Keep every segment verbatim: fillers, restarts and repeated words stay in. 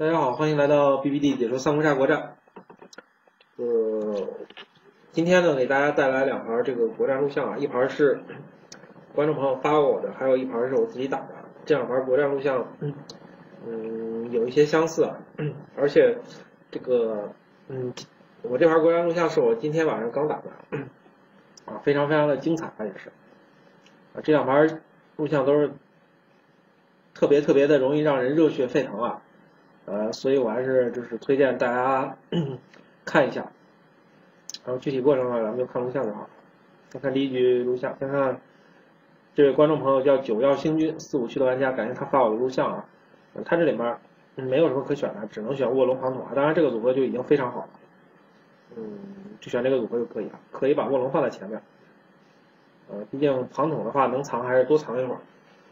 大家好，欢迎来到 B B D 解说三国杀国战。呃，今天呢，给大家带来两盘这个国战录像啊，一盘是观众朋友发我的，还有一盘是我自己打的。这两盘国战录像，嗯，有一些相似啊，而且这个，嗯，我这盘国战录像是我今天晚上刚打的，啊，非常非常的精彩，也是。啊，这两盘录像都是特别特别的容易让人热血沸腾啊。呃，所以我还是就是推荐大家看一下，然后具体过程的话，咱们就看录像就好。先看第一局录像，先看这位观众朋友叫九曜星君四五区的玩家，感谢他发我的录像啊。呃、他这里面没有什么可选的，只能选卧龙庞统啊。当然这个组合就已经非常好了，嗯，就选这个组合就可以了，可以把卧龙放在前面。呃，毕竟庞统的话能藏还是多藏一会儿。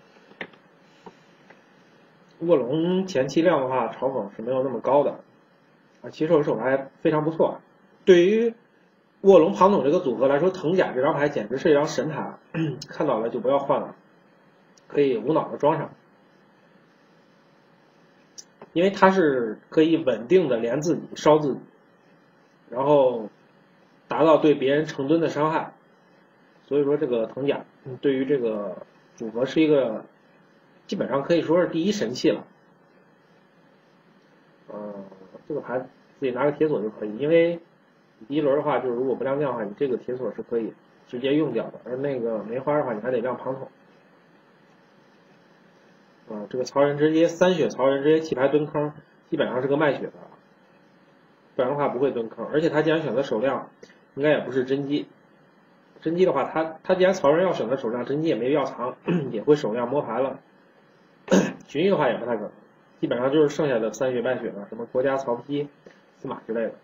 卧龙前期量的话，嘲讽是没有那么高的，啊，骑手手还非常不错。对于卧龙庞统这个组合来说，藤甲这张牌简直是一张神牌，看到了就不要换了，可以无脑的装上，因为它是可以稳定的连自己烧自己，然后达到对别人成吨的伤害，所以说这个藤甲对于这个组合是一个。基本上可以说是第一神器了，呃，这个牌自己拿个铁锁就可以，因为第一轮的话，就是如果不亮将的话，你这个铁锁是可以直接用掉的，而那个梅花的话，你还得亮庞统。啊、呃，这个曹仁直接三血曹仁直接弃牌蹲坑，基本上是个卖血的，不然的话不会蹲坑，而且他既然选择手量，应该也不是真机。真机的话，他他既然曹仁要选择手量，真机也没必要藏，也会手量摸牌了。群域的话也不太可能，基本上就是剩下的三血败血的，什么国家曹丕、司马之类的。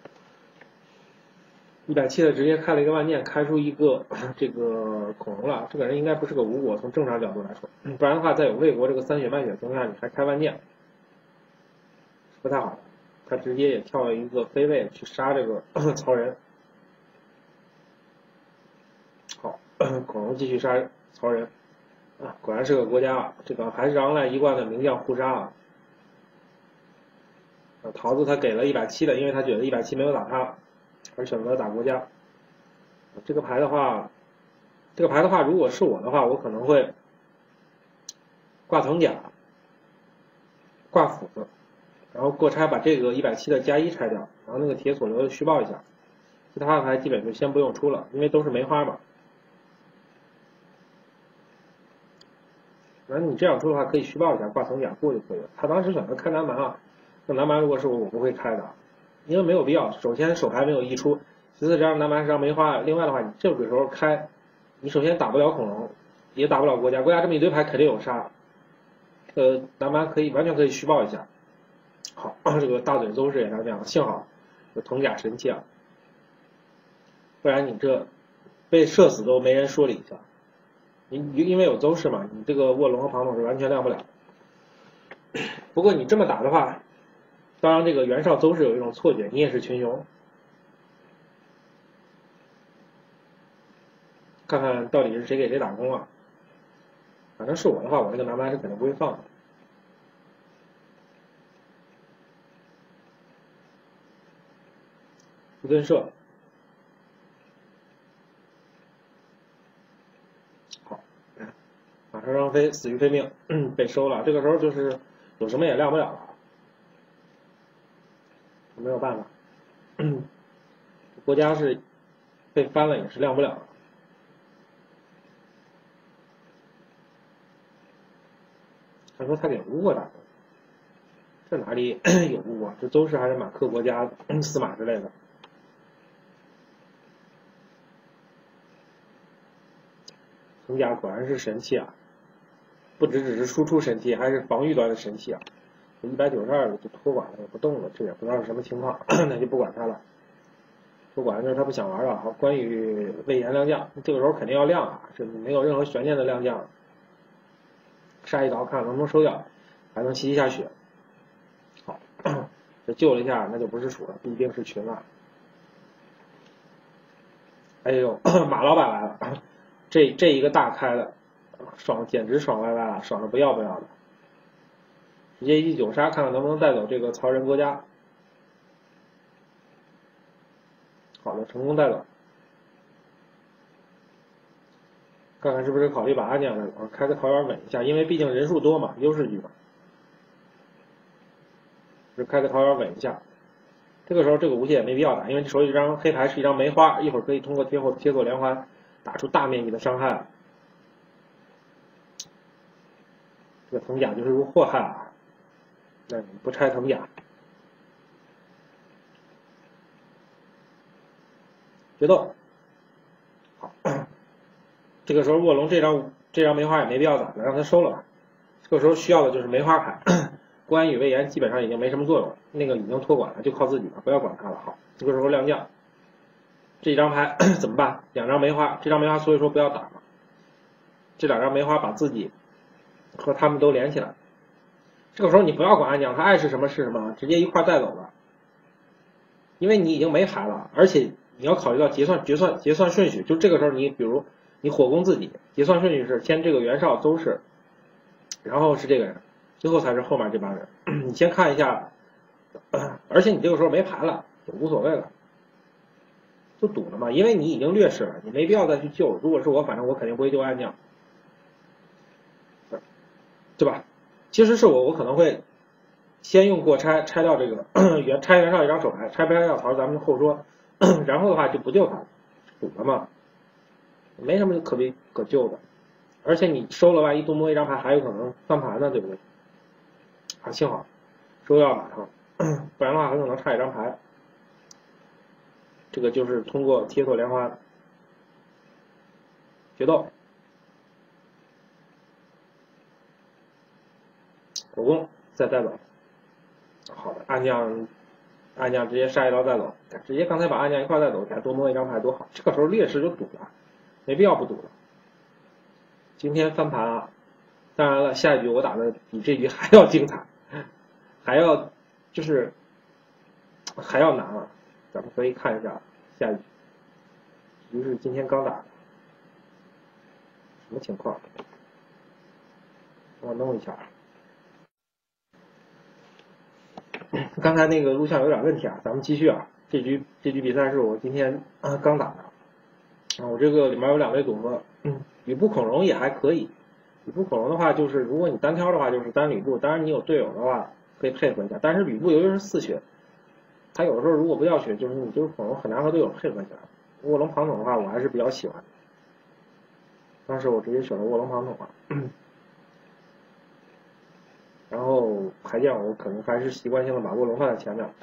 一百七的直接开了一个万念，开出一个这个恐龙了。这个人应该不是个吴国，从正常角度来说，不然的话，在有魏国这个三血败血情况下，你还开万念，不太好的。他直接也跳了一个飞位去杀这个曹仁。好，恐龙继续杀曹仁。啊，果然是个国家啊！这个还是昂赖一贯的名将护杀啊。啊，桃子他给了一百七的，因为他觉得一百七没有打他，而选择打国家。这个牌的话，这个牌的话，如果是我的话，我可能会挂藤甲，挂斧子，然后过拆把这个一百七的加一拆掉，然后那个铁锁留着虚报一下，其他的牌基本就先不用出了，因为都是梅花嘛。然后你这样出的话，可以虚报一下，挂藤甲过就可以了。他当时选择开南蛮啊，那南蛮如果是我，我不会开的，因为没有必要。首先手牌没有溢出，其次这张南蛮是张梅花。另外的话，你这个时候开，你首先打不了恐龙，也打不了国家，国家这么一堆牌肯定有杀。呃，南蛮可以完全可以虚报一下。好，这个大嘴邹氏也是这样，幸好有藤甲神器啊，不然你这被射死都没人说理一下。你因为有邹氏嘛，你这个卧龙和庞统是完全亮不了。不过你这么打的话，当然这个袁绍邹氏有一种错觉，你也是群雄。看看到底是谁给谁打工啊？反正是我的话，我这个南蛮是肯定不会放的。一顿射。马车张飞死于非命，被收了。这个时候就是有什么也亮不了了，没有办法。国家是被翻了，也是亮不了了。他说他给吴国打工，这哪里有吴国？这邹氏还是马克国家司马之类的。藤甲果然是神器啊！不只只是输出神器，还是防御端的神器啊！一百九十二就托管了，也不动了，这也不知道是什么情况，那就不管他了。托管就是他不想玩了。好，关羽魏延亮将，这个时候肯定要亮啊，这没有任何悬念的亮将。杀一刀看能不能收掉，还能吸一下血。好，这救了一下，那就不是鼠了，必定是群了。哎呦，马老板来了，这这一个大开的。爽，简直爽歪歪了，爽的不要不要的。 直接一记九杀，看看能不能带走这个曹仁国家。好的，成功带走。看看是不是考虑把安将带走，开个桃园稳一下，因为毕竟人数多嘛，优势局嘛。是开个桃园稳一下。这个时候这个无懈也没必要打，因为手里这张黑牌是一张梅花，一会儿可以通过贴后贴错连环打出大面积的伤害。这个藤甲就是如祸害啊！那你不拆藤甲，决斗。好，这个时候卧龙这张这张梅花也没必要打了，让他收了吧。这个时候需要的就是梅花牌。郭安与魏延基本上已经没什么作用了，那个已经托管了，就靠自己了，不要管他了。好，这个时候亮将，这张牌怎么办？两张梅花，这张梅花所以说不要打了。这两张梅花把自己和他们都连起来。这个时候你不要管安将，他爱是什么是什么，直接一块带走了。因为你已经没牌了，而且你要考虑到结算决算结算顺序，就这个时候你比如你火攻自己，结算顺序是先这个袁绍邹氏，然后是这个人。最后才是后面这帮人，你先看一下，而且你这个时候没牌了，也无所谓了，就赌了嘛，因为你已经劣势了，你没必要再去救。如果是我，反正我肯定不会救安将，对吧？其实是我，我可能会先用过拆拆掉这个袁拆袁绍一张手牌，拆不拆掉桃咱们后说，然后的话就不救他，赌了嘛，没什么可比可救的，而且你收了万一多摸一张牌，还有可能翻盘呢，对不对？啊，幸好收掉马上，不然的话很可能差一张牌。这个就是通过贴错连环决斗，火攻再带走。好的，安将安将直接杀一刀带走，直接刚才把安将一块带走，再多摸一张牌多好。这个时候劣势就赌了，没必要不赌了。今天翻盘啊！当然了，下一局我打的比这局还要精彩，还要就是还要难了。咱们可以看一下下一局，局是今天刚打的，什么情况？我弄一下。刚才那个录像有点问题啊，咱们继续啊。这局这局比赛是我今天、啊、刚打的，啊，我这个里面有两位组合，嗯，吕布孔融也还可以。吕布孔融的话，就是如果你单挑的话，就是单吕布。当然你有队友的话，可以配合一下。但是吕布由于是四血，他有的时候如果不要血，就是你就是孔融很难和队友配合起来。卧龙庞统的话，我还是比较喜欢的。当时我直接选了卧龙庞统啊。然后牌将我可能还是习惯性的把卧龙放在前面。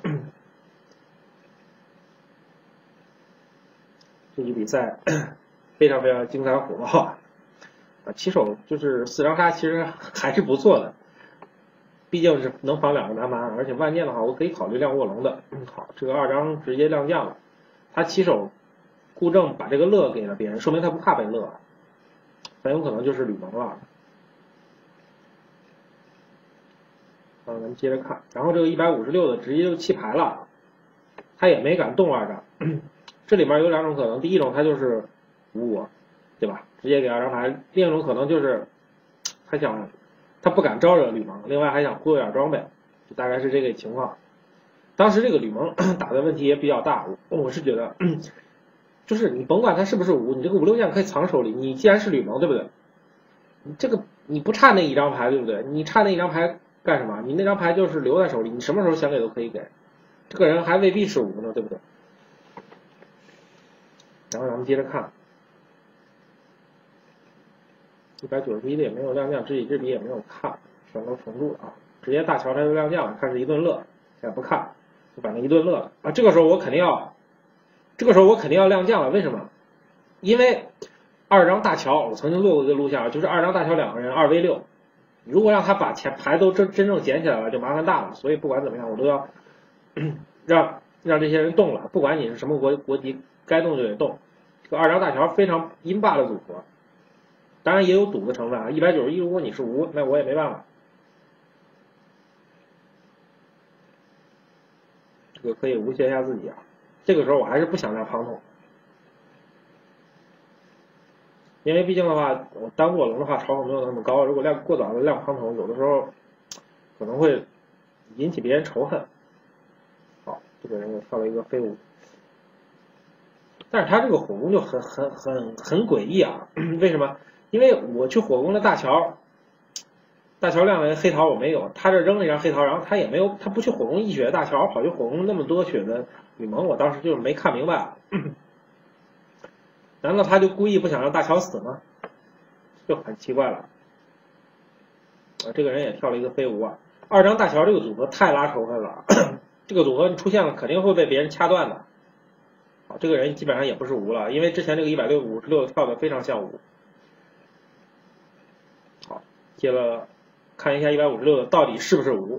这局比赛非常非常精彩火爆啊！啊，起手就是四张杀，其实还是不错的，毕竟是能防两个南蛮，而且万箭的话，我可以考虑亮卧龙的。嗯，好，这个二张直接亮将了，他起手顾正把这个乐给了别人，说明他不怕被乐，很有可能就是吕蒙了。啊，咱们接着看，然后这个一百五十六的直接就弃牌了，他也没敢动二张。这里面有两种可能，第一种他就是无我，对吧？直接给二张牌。另一种可能就是他想他不敢招惹吕蒙，另外还想忽悠点装备，就大概是这个情况。当时这个吕蒙打的问题也比较大，我我是觉得，就是你甭管他是不是五，你这个五六将可以藏手里，你既然是吕蒙，对不对？你这个你不差那一张牌，对不对？你差那一张牌干什么？你那张牌就是留在手里，你什么时候想给都可以给。这个人还未必是五呢，对不对？然后咱们接着看，一百九十一的也没有亮将，知己知彼也没有看，全都重注啊，直接大乔他就亮将了，看是一顿乐，现在不看，就把那一顿乐了啊。这个时候我肯定要，这个时候我肯定要亮将了，为什么？因为二张大乔，我曾经做过一个录像，就是二张大乔两个人二 v 六，如果让他把钱牌都真真正捡起来了，就麻烦大了。所以不管怎么样，我都要让让这些人动了，不管你是什么国国籍，该动就得动。这个二张大乔非常阴霸的组合，当然也有赌的成分啊。一百九十一，如果你是无，那我也没办法。这个可以无限一下自己啊。这个时候我还是不想亮庞统，因为毕竟的话，我单卧龙的话，嘲讽没有那么高。如果亮过早的亮庞统，有的时候可能会引起别人仇恨。好，这个人又跳了一个飞舞，但是他这个火攻就很很很很诡异啊！为什么？因为我去火攻了大乔，大乔亮的黑桃我没有，他这扔了一张黑桃，然后他也没有，他不去火攻一血的大乔，跑去火攻那么多血的吕蒙，我当时就是没看明白，难道他就故意不想让大乔死吗？就很奇怪了。啊，这个人也跳了一个飞舞啊！二张大乔这个组合太拉仇恨了，这个组合出现了肯定会被别人掐断的。好，这个人基本上也不是无了，因为之前这个一百五十六跳的非常像无。好，接了看一下一百五十六的到底是不是无。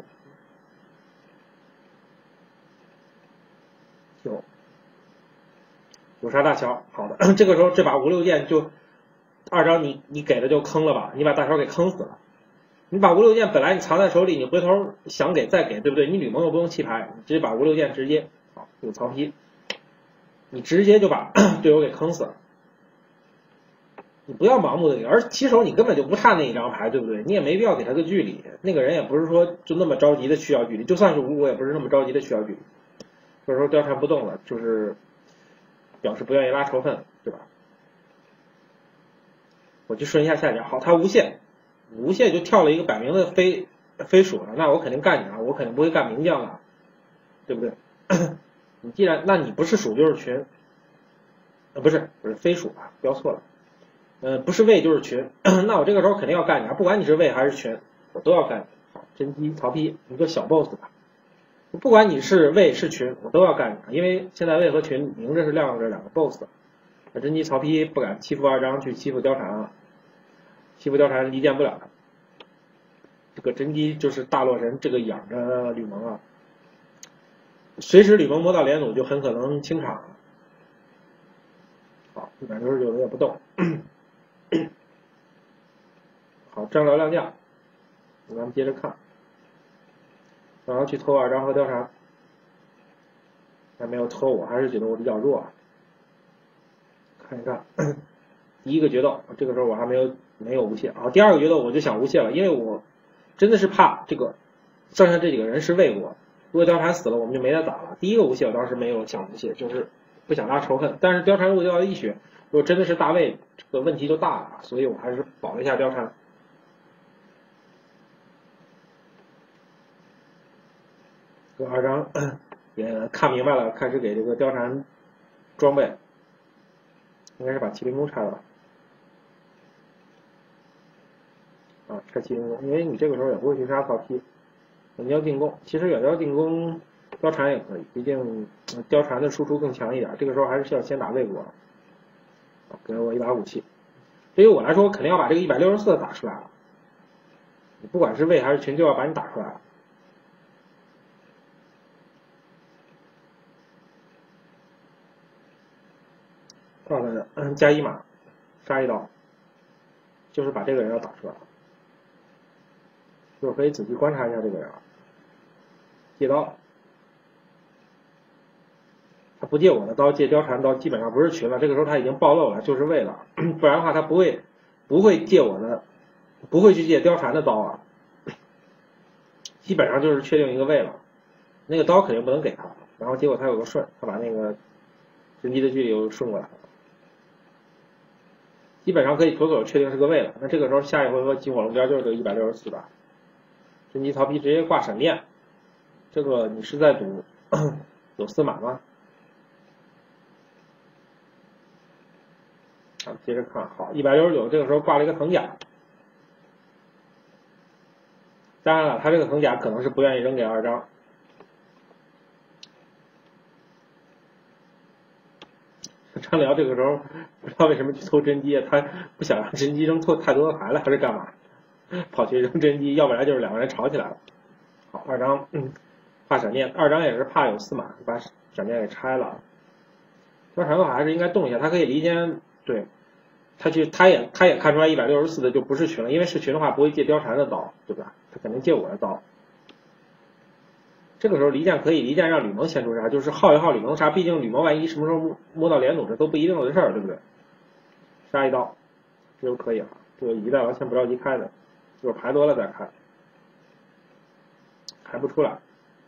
有有杀大乔，好的，这个时候这把无六剑就二张你你给的就坑了吧，你把大乔给坑死了。你把无六剑本来你藏在手里，你回头想给再给，对不对？你吕蒙又不用弃牌，你直接把无六剑直接好有曹丕，你直接就把队友给坑死了。你不要盲目的给，而起手你根本就不差那一张牌，对不对？你也没必要给他个距离，那个人也不是说就那么着急的需要距离，就算是无我也不是那么着急的需要距离。这时候貂蝉不动了，就是表示不愿意拉仇恨，对吧？我就顺一下下家，好，他无懈，无懈就跳了一个摆明的飞飞鼠了，那我肯定干你啊，我肯定不会干名将啊，对不对？你既然那你不是鼠就是群，呃不是不是飞鼠啊，标错了。呃，不是魏就是群，那我这个时候肯定要干你啊！不管你是魏还是群，我都要干你。好，甄姬、曹丕一个小 boss 吧，不管你是魏是群，我都要干你，因为现在魏和群明着是亮着两个 boss。那甄姬、曹丕不敢欺负二张去欺负貂蝉啊，欺负貂蝉离间不了他。这个甄姬就是大洛神，这个养着吕蒙啊，随时吕蒙摸到连弩就很可能清场。好，一百六十九的也不动。好，张辽亮将，咱们接着看，然后去偷二张和貂蝉，还没有偷我，还是觉得我比较弱。看一看，第一个决斗，这个时候我还没有没有无懈，好，第二个决斗我就想无懈了，因为我真的是怕这个剩下这几个人是魏国，如果貂蝉死了，我们就没得打了。第一个无懈我当时没有想无懈，就是不想拉仇恨，但是貂蝉如果掉到一血，如果真的是大魏，这个问题就大了，所以我还是保了一下貂蝉。这二张也看明白了，开始给这个貂蝉装备，应该是把麒麟弓拆了吧？啊，拆麒麟弓，因为你这个时候也不会去杀曹丕，远交进攻，其实远交进攻貂蝉也可以，毕竟貂蝉的输出更强一点，这个时候还是需要先打魏国。给我一把武器，对于我来说，我肯定要把这个一百六十四打出来了。你不管是魏还是群，就要把你打出来了。到了加一码，杀一刀，就是把这个人要打出来了。就是可以仔细观察一下这个人啊，借刀，他不借我的刀，借貂蝉刀，基本上不是群了。这个时候他已经暴露了，就是魏了，不然的话他不会不会借我的，不会去借貂蝉的刀啊。基本上就是确定一个魏了，那个刀肯定不能给他，然后结果他有个顺，他把那个甄姬的距离又顺过来了。基本上可以妥妥确定是个魏了。那这个时候下一回合起火龙边就是这个一百六十四吧。甄姬、曹丕直接挂闪电，这个你是在赌有司马吗？啊，接着看，好，一百六十九这个时候挂了一个藤甲。当然了，他这个藤甲可能是不愿意扔给二张。张辽这个时候不知道为什么去偷甄姬，他不想让甄姬扔错太多的牌了，还是干嘛？跑去扔甄姬，要不然就是两个人吵起来了。好，二张嗯，怕闪电，二张也是怕有司马，把闪电给拆了。貂蝉的话还是应该动一下，他可以离间，对，他去他也他也看出来一百六十四的就不是群了，因为是群的话不会借貂蝉的刀，对吧？他肯定借我的刀。这个时候离间可以离间让吕蒙先出杀，就是耗一耗吕蒙杀，毕竟吕蒙万一什么时候摸到连弩，这都不一定的事儿，对不对？杀一刀，这就可以了。这个一代完全不着急开的，就是牌多了再开。 还不出来，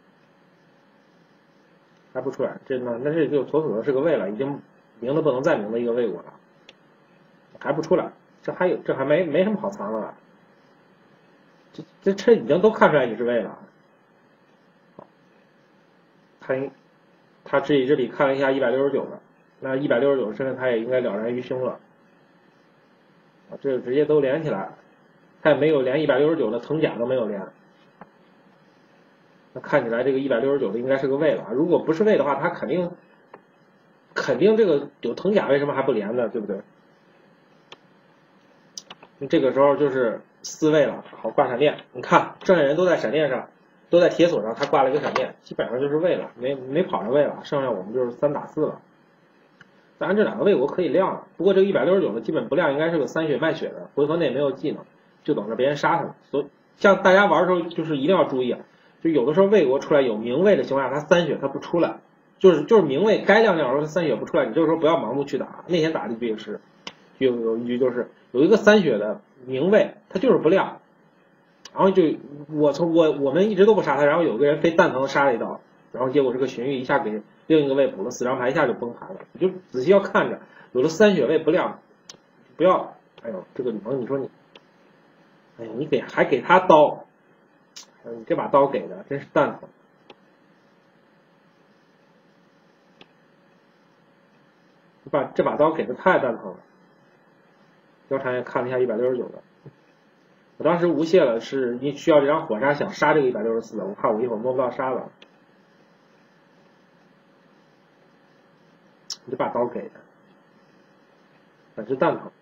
还不出来，这呢，那这就妥妥的是个魏了，已经明的不能再明的一个魏国了，还不出来，这还有这还没没什么好藏的了，这这这已经都看出来你是魏了。他他知己知彼，看了一下一百六十九的，那一百六十九的身份他也应该了然于胸了，啊，这直接都连起来，他也没有连一百六十九的藤甲都没有连，那看起来这个一百六十九的应该是个魏了，如果不是魏的话，他肯定肯定这个有藤甲为什么还不连呢？对不对？这个时候就是四魏了，好挂闪电，你看剩下人都在闪电上。都在铁索上，他挂了一个闪电，基本上就是魏了，没没跑上魏了，剩下我们就是三打四了。当然这两个魏国可以亮了，不过这个一百六十九的基本不亮，应该是个三血卖血的，回合内没有技能，就等着别人杀他。所以像大家玩的时候，就是一定要注意啊，就有的时候魏国出来有明魏的情况下，他三血他不出来，就是就是明魏该亮亮的时候他三血不出来，你这个时候不要盲目去打。那天打的局也是，有有一局就是有一个三血的明魏，他就是不亮。然后就我从我我们一直都不杀他，然后有个人非蛋疼杀了一刀，然后结果这个荀彧一下给另一个魏补了四张牌，一下就崩盘了。你就仔细要看着，有的三血魏不亮，不要，哎呦这个女朋友你说你，哎呀你给还给他刀，哎你这把刀给的真是蛋疼。你把这把刀给的太蛋疼了。貂蝉也看了一下一百六十九的。我当时无懈了，是你需要这张火杀想杀这个一百六十四的，我怕我一会儿摸不到杀了。你这把刀给的，很是蛋疼。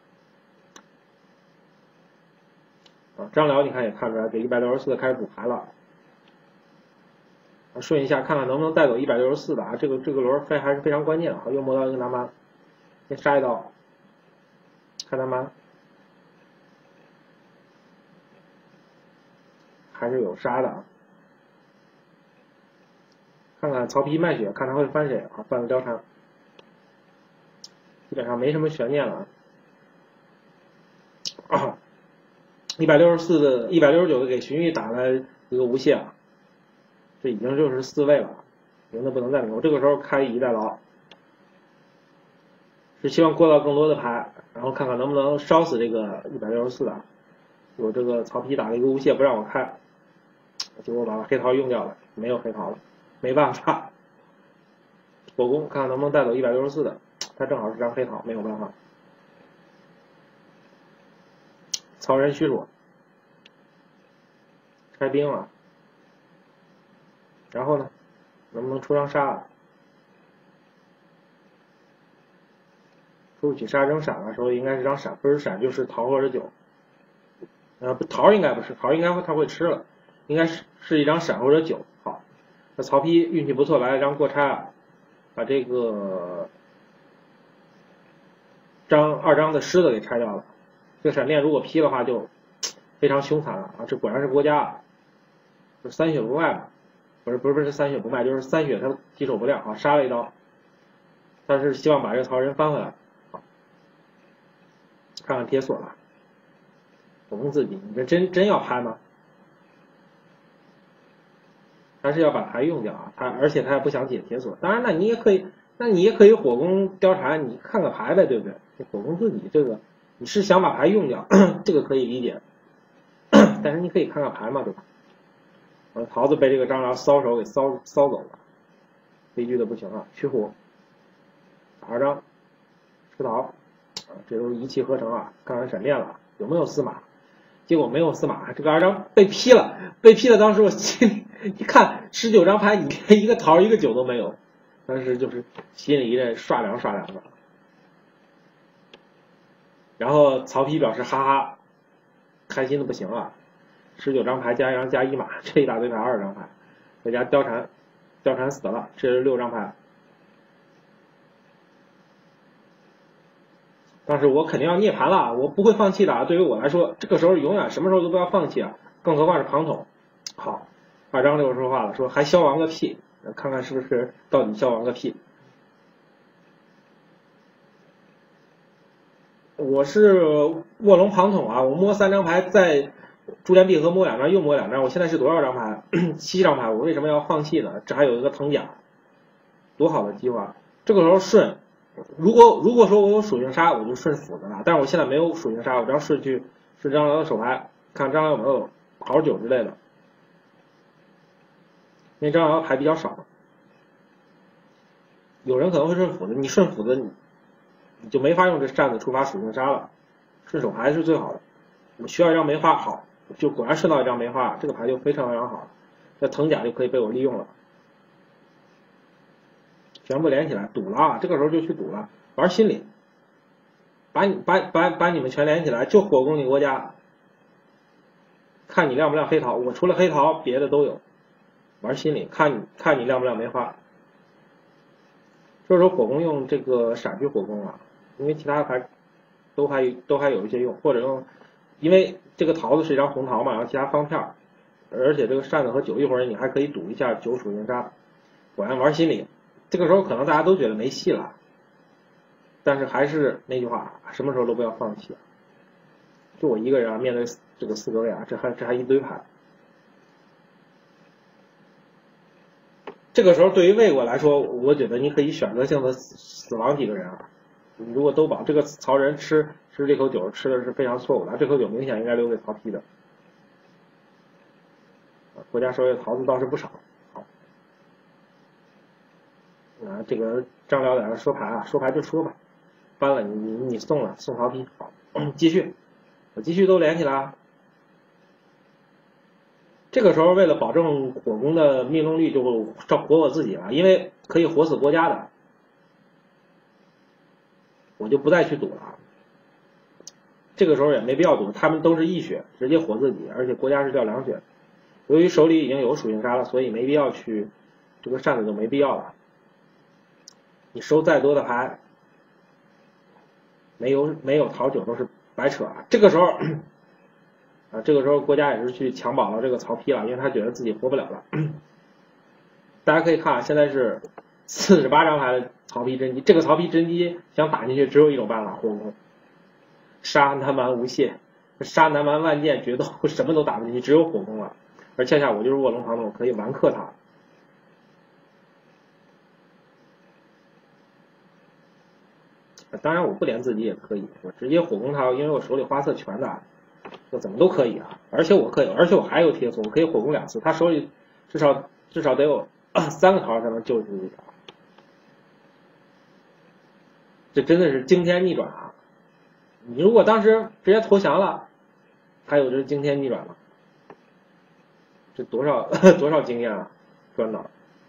啊，张辽你看也看出来，给一百六十四的开始补牌了。啊，顺一下看看能不能带走一百六十四的啊，这个这个轮非还是非常关键的。好，又摸到一个南蛮，先杀一刀，看南蛮。还是有杀的啊！看看曹丕卖血，看他会翻谁啊？翻个貂蝉，基本上没什么悬念了啊！一百六十四的，一百六十九的给荀彧打了一个无懈啊，这已经就是四位了，赢的不能再赢。我这个时候开以逸待劳，是希望过到更多的牌，然后看看能不能烧死这个一百六十四的。有这个曹丕打了一个无懈不让我开。结果把黑桃用掉了，没有黑桃了，没办法。火攻看看能不能带走一百六十四的，他正好是张黑桃，没有办法。曹仁虚说拆兵了，然后呢，能不能出张杀啊？出去杀扔闪的时候应该是张闪，不是闪就是桃或者酒。呃，不桃应该不是，桃应该会他会吃了。应该是是一张闪或者九。好，那曹丕运气不错，来了一张过拆啊，把这个张二张的狮子给拆掉了。这个闪电如果劈的话就非常凶残了啊！这果然是郭嘉啊，就三血不卖嘛，不是不是不是三血不卖，就是三血他提手不亮啊，杀了一刀，但是希望把这个曹仁翻回来。好，看看铁索了，我问自己，你这真真要拍吗？还是要把牌用掉啊，他而且他也不想解铁索。当然，那你也可以，那你也可以火攻貂蝉，你看个牌呗，对不对？你火攻自己这个，你是想把牌用掉，这个可以理解。但是你可以看看牌嘛，对吧？呃，桃子被这个张辽搔手给搔搔走了，悲剧的不行了。驱虎，打二张，吃桃，啊，这都是一气呵成啊！看看闪电了，有没有司马？结果没有司马，这个二张被劈了，被劈了。当时我心里一看，十九张牌，你连一个桃一个九都没有，当时就是心里一阵刷凉刷凉的。然后曹丕表示哈哈，开心的不行了，十九张牌加一张加一码，这一大堆牌二十张牌，再加貂蝉，貂蝉死了，这是六张牌。但是我肯定要涅槃了，我不会放弃的啊！对于我来说，这个时候永远什么时候都不要放弃啊！更何况是庞统。好，二张六说话了，说还消亡个屁，看看是不是到底消亡个屁。我是卧龙庞统啊，我摸三张牌，在珠联璧合摸两张又摸两张，我现在是多少张牌？七张牌，我为什么要放弃呢？这还有一个藤甲，多好的计划！这个时候顺，如果如果说我有属性杀，我就顺斧子了，但是我现在没有属性杀，我只要顺去顺张辽的手牌，看张辽有没有好九之类的，因为张辽牌比较少。有人可能会顺斧子，你顺斧子你你就没法用这扇子触发属性杀了，顺手牌是最好的。我需要一张梅花，好，就果然顺到一张梅花，这个牌就非常非常好，这藤甲就可以被我利用了，全部连起来堵了啊！这个时候就去堵了，玩心理，把你把把把你们全连起来，就火攻你国家，看你亮不亮黑桃，我除了黑桃别的都有，玩心理，看你看你亮不亮梅花。这时候火攻用这个闪去火攻了，因为其他牌都还都还有一些用，或者用，因为这个桃子是一张红桃嘛，然后其他方片，而且这个扇子和九一会儿你还可以赌一下九属性杀，果然玩心理。这个时候可能大家都觉得没戏了，但是还是那句话，什么时候都不要放弃。就我一个人啊，面对这个四个位啊，这还这还一堆牌。这个时候对于魏国来说，我觉得你可以选择性的死亡几个人啊。你如果都保这个曹仁吃吃这口酒吃的是非常错误的，这口酒明显应该留给曹丕的。国家手里桃子倒是不少。好，啊，这个张辽在这说牌啊，说牌就说吧，搬了你你你送了送曹丕，好，继续，我继续都连起来啊。这个时候为了保证火攻的命中率，就照活我自己了，因为可以活死国家的，我就不再去赌了。这个时候也没必要赌，他们都是一血，直接活自己，而且国家是掉两血。由于手里已经有属性杀了，所以没必要去，这个扇子就没必要了。你收再多的牌，没有没有桃九都是白扯啊。这个时候。啊，这个时候国家也是去抢保了这个曹丕了，因为他觉得自己活不了了。大家可以看啊，现在是四十八张牌的曹丕真机，这个曹丕真机想打进去只有一种办法，火攻，杀南蛮无懈，杀南蛮万箭决斗，什么都打不进去，只有火攻了。而恰恰我就是卧龙庞统，可以完克他。当然我不连自己也可以，我直接火攻他，因为我手里花色全的。我怎么都可以啊，而且我可以，而且我还有铁索，我可以火攻两次，他手里至少至少得有、啊、三个桃才能救出一条，这真的是惊天逆转啊！你如果当时直接投降了，还有这惊天逆转了，这多少多少经验啊，赚到！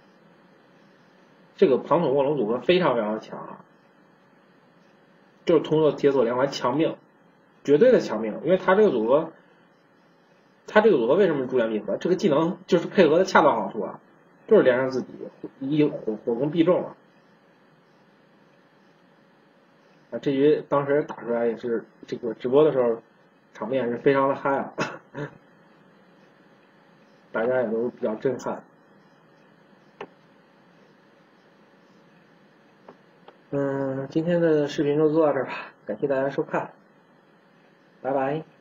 这个庞统卧龙组合非常非常强啊，就是通过铁索连环强命。绝对的强命，因为他这个组合，他这个组合为什么珠联璧合？这个技能就是配合的恰到好处啊，就是连上自己，一火火攻必中了。啊，这局当时打出来也是这个直播的时候，场面是非常的嗨啊，大家也都比较震撼。嗯，今天的视频就做到这儿吧，感谢大家收看。拜拜。